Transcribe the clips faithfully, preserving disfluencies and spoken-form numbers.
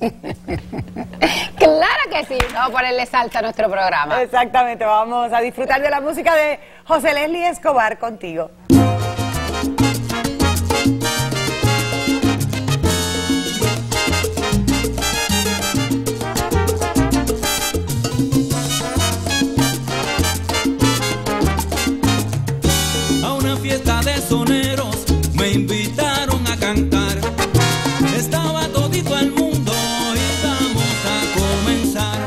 Claro que sí, vamos a ponerle salsa a nuestro programa. Exactamente, vamos a disfrutar de la música de José Leslie Escobar contigo. A una fiesta de soneros me invitaron a cantar. Estaba todito el mundo y vamos a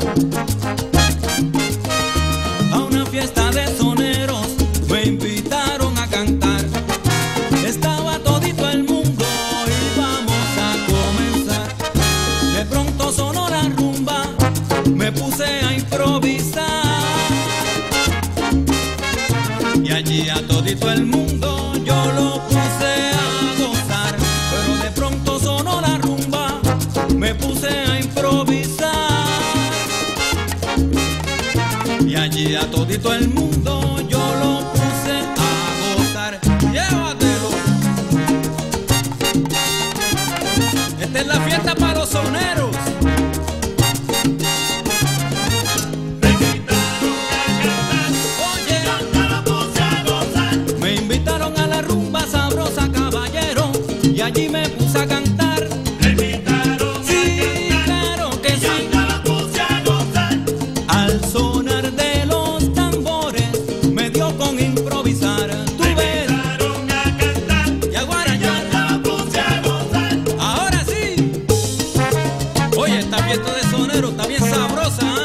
comenzar. A una fiesta de soneros me invitaron a cantar. Estaba todito el mundo y vamos a comenzar. De pronto sonó la rumba, me puse a improvisar. Y allí a todito el mundo yo lo puse a gozar. Pero de pronto sonó la rumba, me puse a improvisar. Y allí a todito el mundo yo lo puse a gozar. Llévatelo. Esta es la fiesta para los soneros. Y allí me puse a cantar. Me invitaron sí, a cantar. Claro que y sí. yo la puse a gozar. Al sonar de los tambores me dio con improvisar. Tú Me ves. invitaron a cantar. Y ahora y yo ya. la puse a gozar. Ahora sí. Oye, esta fiesta de sonero está bien sabrosa.